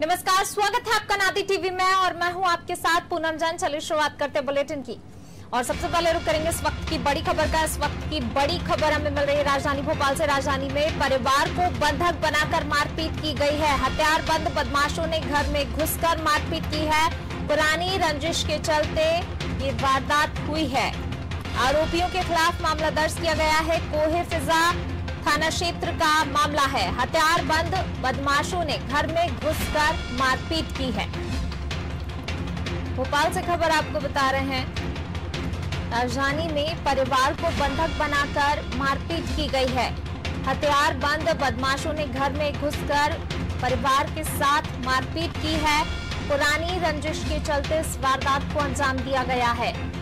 नमस्कार, स्वागत है आपका नादी टीवी में और मैं हूं आपके साथ पूनम जैन। चलिए शुरुआत करते हैं बुलेटिन की और सबसे पहले रुक करेंगे इस वक्त की बड़ी खबर का। इस वक्त की बड़ी खबर हमें मिल रही है राजधानी भोपाल से। राजधानी में परिवार को बंधक बनाकर मारपीट की गई है। हथियारबंद बदमाशों ने घर में घुसकर मारपीट की है। पुरानी रंजिश के चलते ये वारदात हुई है। आरोपियों के खिलाफ मामला दर्ज किया गया है। कोहे फिजा थाना क्षेत्र का मामला है। हथियारबंद बदमाशों ने घर में घुसकर मारपीट की है। भोपाल से खबर आपको बता रहे हैं, राजधानी में परिवार को बंधक बनाकर मारपीट की गई है। हथियारबंद बदमाशों ने घर में घुसकर परिवार के साथ मारपीट की है। पुरानी रंजिश के चलते इस वारदात को अंजाम दिया गया है।